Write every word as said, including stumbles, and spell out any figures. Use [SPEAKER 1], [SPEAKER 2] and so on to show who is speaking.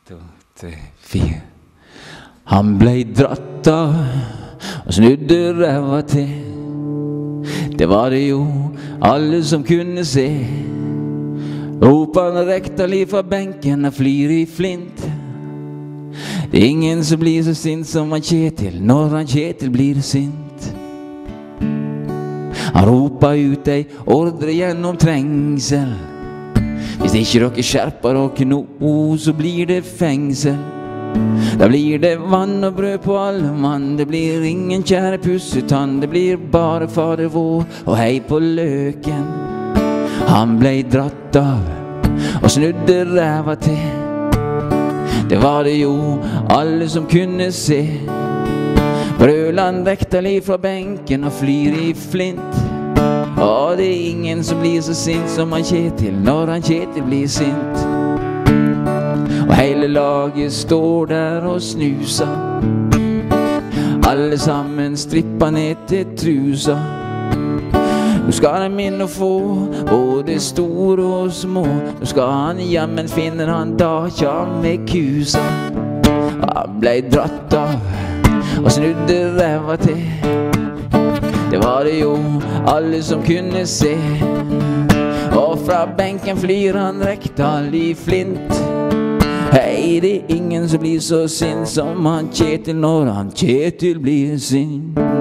[SPEAKER 1] to, tre, fire. Han ble dratt av og snudde ræva til. Det var det jo alle som kunne se. Ropan rekta liv fra benken og flyr i flint. Det er ingen som blir så sint som han Kjetil når han Kjetil blir sint. Han ropa ut ei ordre gjennom trengsel. Hvis ikke dere skjerper dere nå, så blir det fengsel. Da blir det vann og brød på alle mann. Det blir ingen kjære pussetann. Det blir bare Fader vår og hei på løken. Han ble dratt av og snudde ræva til. Det var det jo alle som kunne se. Brøland rekta liv fra benken og flyr i flint. Og det er ingen som blir så sint som han Kjetil når han Kjetil blir sint. Og hele laget står der og snuser. Alle sammen stripper ned til trusa. Nå skal han minne å få både store og små. Nå skal han jammen finne han Dacia med kusa. Han ble dratt av og snudde ræva til. Det var det jo alle som kunne se. Og fra benken flyr han rekta liv flint. Hei, det er ingen som blir så sint som han Kjetil når han Kjetil blir sint.